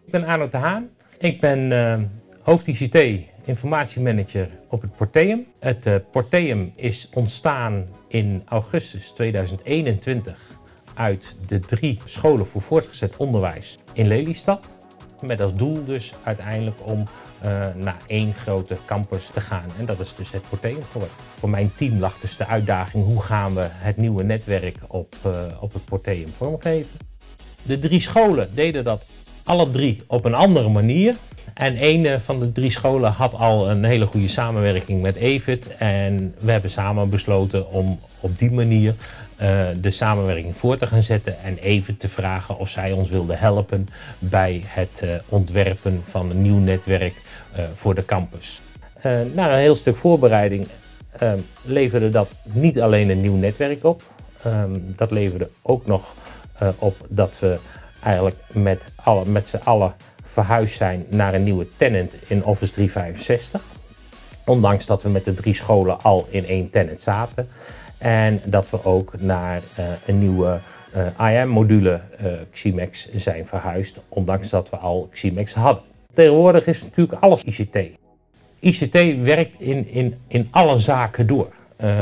Ik ben Arno de Haan. Ik ben hoofd ICT, informatiemanager op het Porteum. Het Porteum is ontstaan in augustus 2021 uit de 3 scholen voor voortgezet onderwijs in Lelystad. Met als doel dus uiteindelijk om naar 1 grote campus te gaan. En dat is dus het Porteum geworden. Voor mijn team lag dus de uitdaging: hoe gaan we het nieuwe netwerk op het Porteum vormgeven. De 3 scholen deden dat alle 3 op een andere manier. En een van de 3 scholen had al een hele goede samenwerking met EVIT. En we hebben samen besloten om op die manier de samenwerking voor te gaan zetten. En EVIT te vragen of zij ons wilden helpen bij het ontwerpen van een nieuw netwerk voor de campus. Na een heel stuk voorbereiding leverde dat niet alleen een nieuw netwerk op. Dat leverde ook nog op dat we eigenlijk met z'n allen verhuisd zijn naar een nieuwe tenant in Office 365. Ondanks dat we met de 3 scholen al in 1 tenant zaten. En dat we ook naar een nieuwe IAM-module Ximex zijn verhuisd. Ondanks dat we al Ximex hadden. Tegenwoordig is natuurlijk alles ICT. ICT werkt in alle zaken door.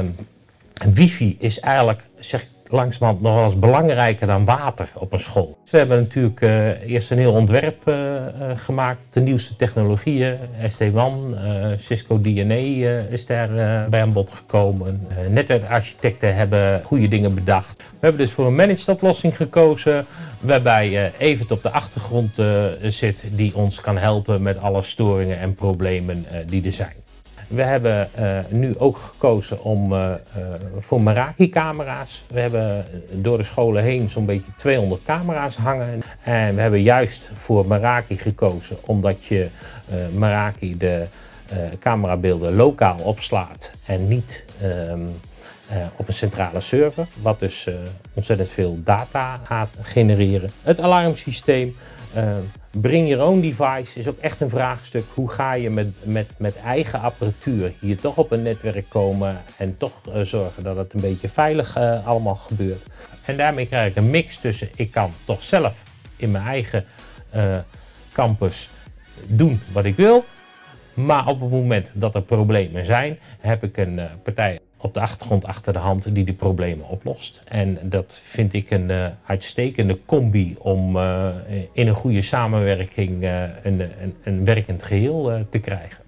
Wifi is eigenlijk, zeg ik langzamerhand, nog wel eens belangrijker dan water op een school. We hebben natuurlijk eerst een heel ontwerp gemaakt. De nieuwste technologieën, SD-WAN, Cisco DNA is daar bij aan bod gekomen. Netwerkarchitecten hebben goede dingen bedacht. We hebben dus voor een managed oplossing gekozen, waarbij EVIT op de achtergrond zit, die ons kan helpen met alle storingen en problemen die er zijn. We hebben nu ook gekozen voor Meraki-camera's. We hebben door de scholen heen zo'n beetje 200 camera's hangen. En we hebben juist voor Meraki gekozen omdat je Meraki de camerabeelden lokaal opslaat en niet op een centrale server. Wat dus ontzettend veel data gaat genereren. Het alarmsysteem. Bring your own device is ook echt een vraagstuk. Hoe ga je met eigen apparatuur hier toch op een netwerk komen en toch zorgen dat het een beetje veilig allemaal gebeurt. En daarmee krijg ik een mix tussen: ik kan toch zelf in mijn eigen campus doen wat ik wil. Maar op het moment dat er problemen zijn, heb ik een partij op de achtergrond achter de hand die problemen oplost. En dat vind ik een uitstekende combi om in een goede samenwerking een werkend geheel te krijgen.